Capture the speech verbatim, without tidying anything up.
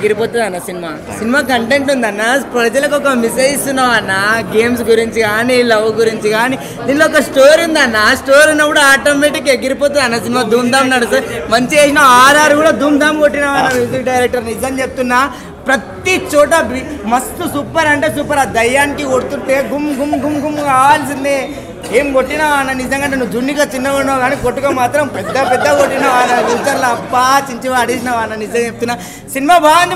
ఎగిరిపోతుంది అన్న cinema cinema content ఉందన్న, ప్రజలకు ఒక మెసేజ్ ఇస్తున్నావు అన్న, గేమ్స్ గురించి కానీ లవ్ గురించి కానీ, దీనిలో ఒక స్టోరీ ఉందన్న, స్టోరీ ఉన్నప్పుడు ఆటోమేటిక్ ఎగిరిపోతుంది అన్న సినిమా. ధూమ్ధామ్ నడుస్తుంది, మంచిగా చేసిన ఆర్ఆర్ కూడా ధూమ్ధామ్ కొట్టినావు అన్న మ్యూజిక్ డైరెక్టర్. నిజం చెప్తున్నా, ప్రతి చోట మస్తు సూపర్ అంటే సూపర్. ఆ దయ్యానికి కొడుతుంటే గుమ్ గుమ్ గుమ్ గుమ్ కావాల్సిందే. ఏం కొట్టినావు అన్న నిజంగా, నువ్వు జున్నిగా చిన్నగా ఉన్నావు కానీ కొట్టుగా మాత్రం పెద్ద పెద్ద కొట్టినావు అన్న. ఫ్యూచర్లో అప్పా చించి ఆడేసినావు అన్న. నిజంగా చెప్తున్నా, సినిమా బాగుంది.